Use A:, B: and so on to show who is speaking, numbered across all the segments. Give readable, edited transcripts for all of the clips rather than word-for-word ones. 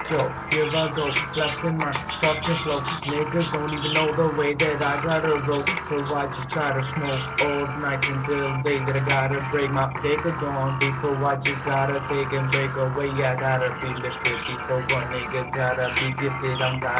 A: Yo, here I go, blasting my fucking flow. Niggas don't even know the way that I gotta roll. So I just try to smoke all night until day that I gotta break my dick of dawn. Before I just gotta take and break away. I gotta be lifted before one nigga gotta be gifted.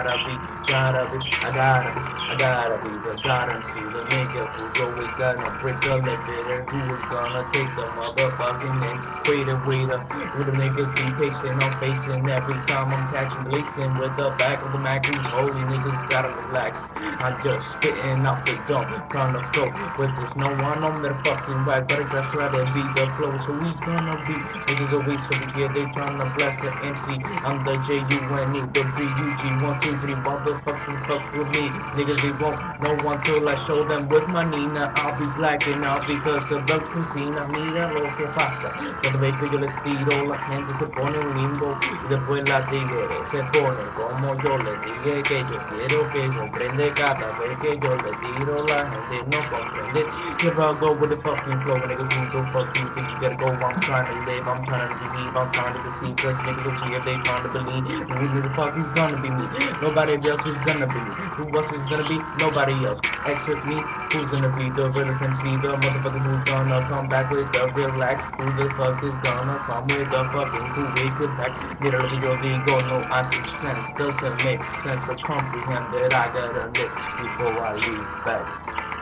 A: I gotta be the god MC, the nigga who's always gonna break the limit. Who is gonna take the motherfucking equator. With the niggas be pacing, I'm facing every time I'm catching blazing with the back of the Mac. Holy niggas gotta relax. I'm just spitting off the dome, trying to flow with this. No one on their fucking whack, but I just try to be the flow. So we gonna be niggas always over here. They trying to blast the MC. I'm the JUNE, the BUG. 1, 2, 3, motherfucking fuck with me. Niggas they won't know until I show them with my Nina. I'll be blacking out because of the cocina. Mira lo que pasa. Cada vez que yo les tiro, la gente se pone un limbo y después la tigre se pone como yo le dije que yo quiero que comprende cada vez que yo le tiro, la gente no comprende. Here I go with the fucking flow, niggas who the fuck you think you gotta go. I'm trying to live, I'm trying to believe, I'm trying to deceive, cause niggas over here, they trying to believe. Who the fuck is gonna be me? Nobody else is gonna be me. Who else is gonna be? Nobody else. Except me, who's gonna be the realest MC? The motherfucker who's gonna come back with the relax. Who the fuck is gonna come with the fucking cool wicked back? Mira lo que yo digo, no hace sense. Doesn't make sense to comprehend that I gotta live before I leave back.